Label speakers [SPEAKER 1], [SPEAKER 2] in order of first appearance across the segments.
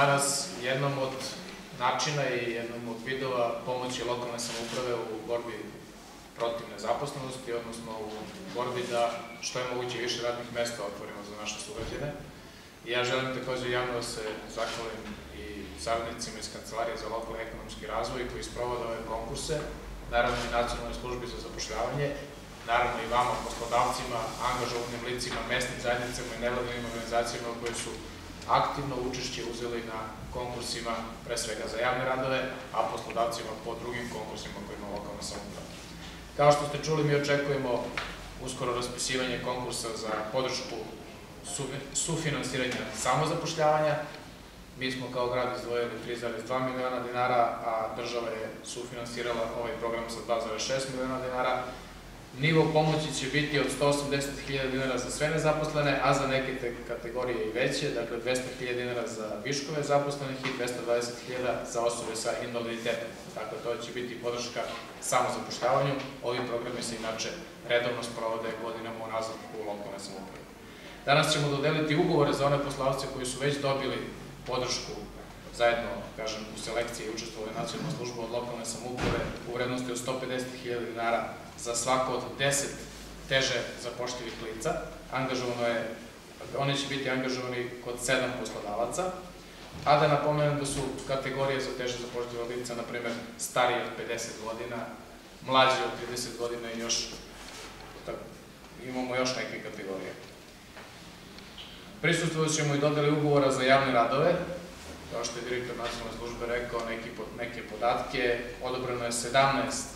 [SPEAKER 1] danas jednom od načina i jednom od vidova pomoći lokalne samouprave u borbi protiv nezaposlenosti, odnosno u borbi da što je moguće više radnih mesta otvorimo za naše sugrađane. I ja želim takođe javno da se zahvalim i saradnicima iz Kancelarije za lokalni ekonomski razvoj koji sprovode ove konkurse, naravno i Nacionalnoj službi za zapošljavanje, naravno i vama, poslodavcima, angažovanim licima, mesnim zajednicama i nevladinim organizacijama koje su aktivno učešće uzeli na konkursima, pre svega za javne radove, a poslodavcima po drugim konkursima koje ima lokalna samouprava. Kao što ste čuli, mi očekujemo uskoro raspisivanje konkursa za podršku sufinansiranja samozapošljavanja. Mi smo kao grad izdvojili 3,2 miliona dinara, a država je sufinansirala ovaj program sa 2,6 miliona dinara. Nivo pomoći će biti od 180.000 dinara za sve nezaposlene, a za neke kategorije i veće, dakle 200.000 dinara za viškove zaposlenih i 220.000 za osobe sa invaliditetom. Dakle, to će biti podrška samozapošljavanju. Ovi programi se inače redovno sprovode godinama unazad u lokalne samouprave. Danas ćemo dodeliti ugovore za one poslodavce koji su već dobili podršku zajedno, kažem, u selekciji učestvovali Nacionalna služba od lokalne samouprave u vrednosti od 150.000 dinara za svako od 10 teže zapošljivih lica. Oni će biti angažovani kod 7 poslodavaca, a da napomenem da su kategorije za teže zapošljiva lica, na primer, stariji od 50 godina, mlađi od 30 godina i imamo još neke kategorije. Prisustvovat ćemo i dodeli ugovora za javne radove. Kao što je direktor Nacionalne službe rekao neke podatke, odobreno je 17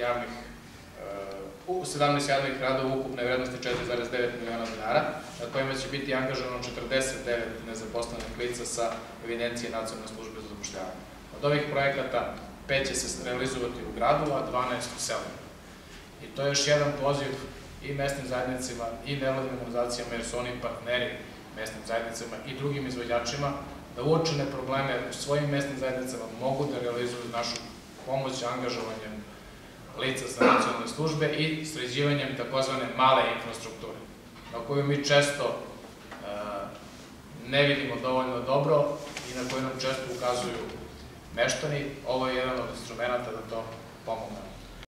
[SPEAKER 1] javnih radova ukupne vrednosti 4,9 miliona dinara, na kojima će biti angažovano 49 nezaposlenih lica sa evidencije Nacionalne službe za zapošljavanje. Od ovih projekata 5 će se realizovati u gradu, a 12 u selima. I to je još jedan poziv i mesnim zajednicama i nevladinim organizacijama, jer su oni partneri mesnim zajednicama i drugim izvođačima, da uočene probleme u svojim mesnim zajednicama mogu da realizuju našu pomoć angažovanjem lica sa nacionalne službe i sređivanjem takozvane male infrastrukture, na koju mi često ne vidimo dovoljno dobro i na koju nam često ukazuju meštani. Ovo je jedan od instrumenta da to pomogne.